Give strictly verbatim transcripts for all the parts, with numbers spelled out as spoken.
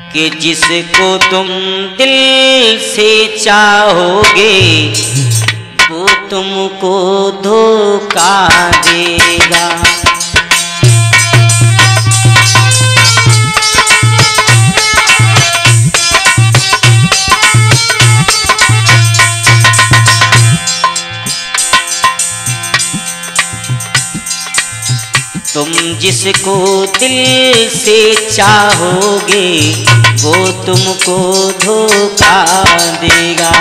कि जिसको तुम दिल से चाहोगे वो तुमको धोखा देगा। तुम जिसको दिल से चाहोगे वो तुमको धोखा देगा।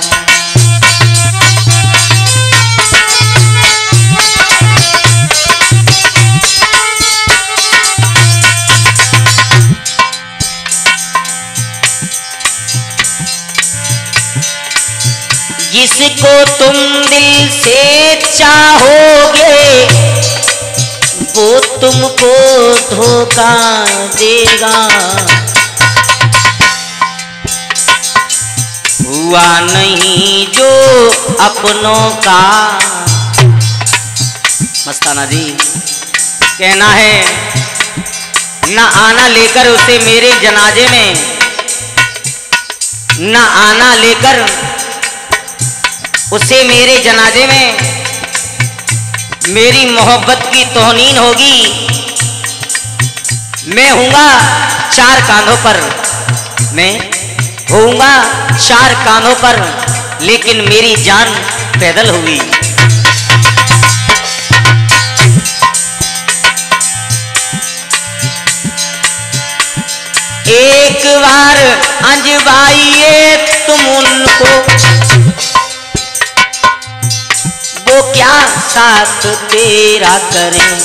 जिसको तुम दिल से चाहोगे वो तुमको धोखा देगा। हुआ नहीं जो अपनों का, मस्ताना जी कहना है, न आना लेकर उसे मेरे जनाजे में, न आना लेकर उसे मेरे जनाजे में, मेरी मोहब्बत की तौहीन होगी। मैं हूँगा चार कांधों पर, मैं होऊंगा चार कांधों पर, लेकिन मेरी जान पैदल होगी। एक बार अंजवाइए तुम उनको, वो क्या साथ तेरा करें।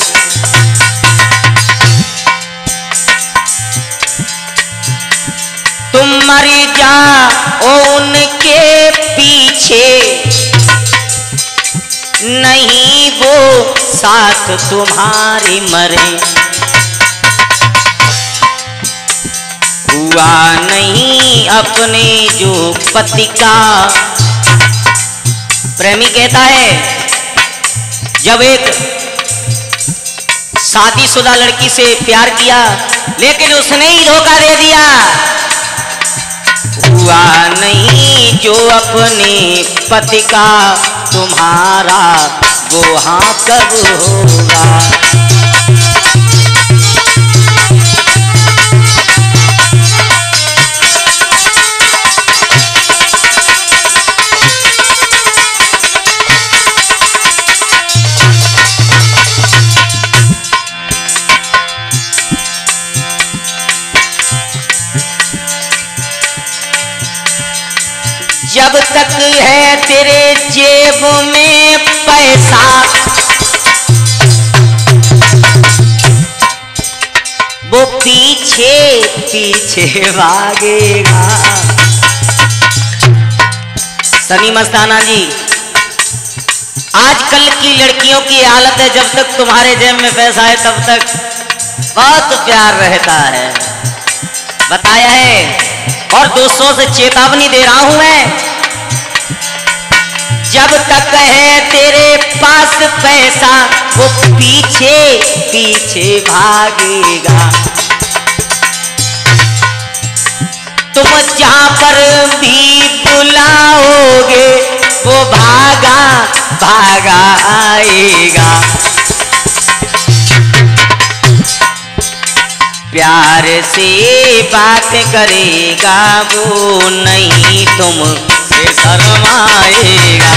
तुम मर जाओ उनके पीछे, नहीं वो साथ तुम्हारे मरे। हुआ नहीं अपने जो पति का, प्रेमी कहता है जब एक शादीशुदा लड़की से प्यार किया लेकिन उसने ही धोखा दे दिया। हुआ नहीं जो अपने पति का तुम्हारा, वो हाँ कब होगा। जब तक है तेरे जेब में पैसा, वो पीछे पीछे भागेगा। सनी मस्ताना जी, आजकल की लड़कियों की हालत है, जब तक तुम्हारे जेब में पैसा है तब तक बहुत प्यार रहता है, बताया है। और दोस्तों से चेतावनी दे रहा हूं मैं, जब तक है तेरे पास पैसा वो पीछे पीछे भागेगा। तुम जहां पर भी बुलाओगे वो भागा भागा आएगा। प्यार से बात करेगा वो, नहीं तुमसे शर्माएगा।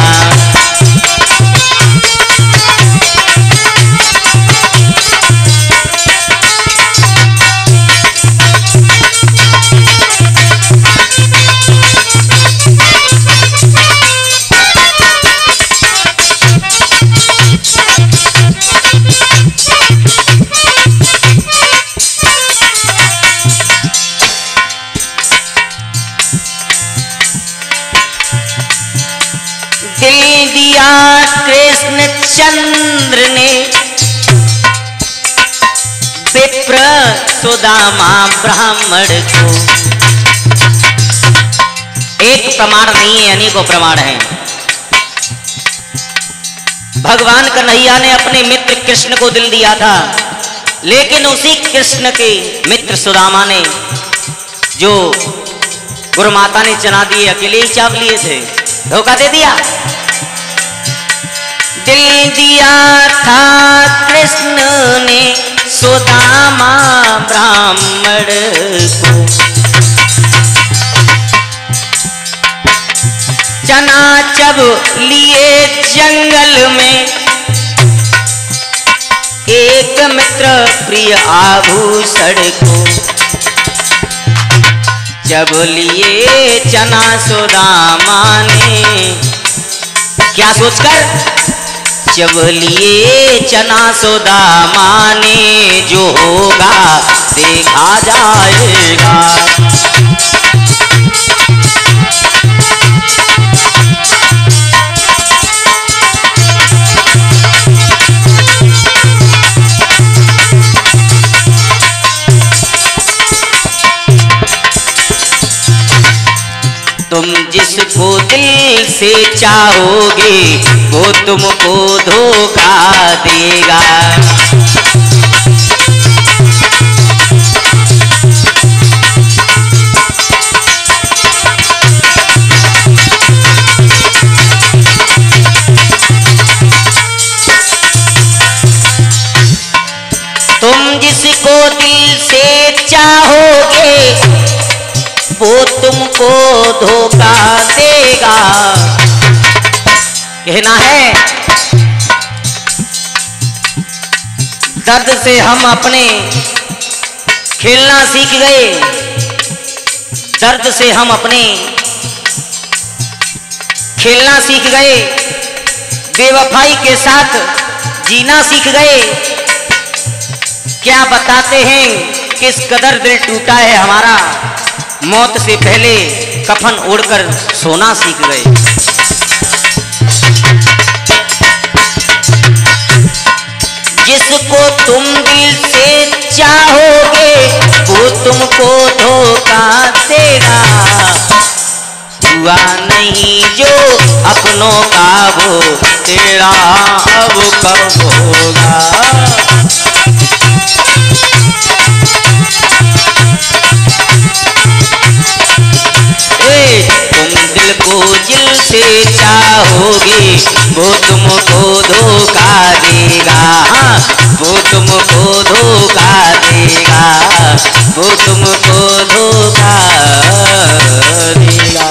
दिल दिया कृष्ण चंद्र ने विप्र सुदामा ब्राह्मण को। एक प्रमाण नहीं है, अनेकों प्रमाण हैं। भगवान कन्हैया ने अपने मित्र कृष्ण को दिल दिया था, लेकिन उसी कृष्ण के मित्र सुदामा ने जो गुरु माता ने चना दिए अकेले ही चाव लिए थे, धोखा दे दिया। दिल दिया था कृष्ण ने सुदामा ब्राह्मण को, चना जब लिए जंगल में, एक मित्र प्रिय आभूषण को, जब लिए चना सुदामा ने, क्या सोचकर, जब लिए चना सुदामा ने, जो होगा देखा जाएगा। तुम जिसको दिल से चाहोगे वो तुमको धोखा देगा। तुम जिसको दिल से चाहोगे वो तुमको धोखा देगा। कहना है दर्द से हम अपने खेलना सीख गए, दर्द से हम अपने खेलना सीख गए, बेवफाई के साथ जीना सीख गए। क्या बताते हैं किस कदर दिल टूटा है हमारा, मौत से पहले कफन ओढ़कर सोना सीख गए। जिसको तुम दिल से चाहोगे वो तुमको धोखा देगा। हुआ नहीं जो अपनों का वो तेरा अब कब होगा। तुम दिल को दिल से चाहोगे वो तुमको धोखा देगा। हाँ, वो तुमको धोखा देगा, वो तुमको धोखा देगा।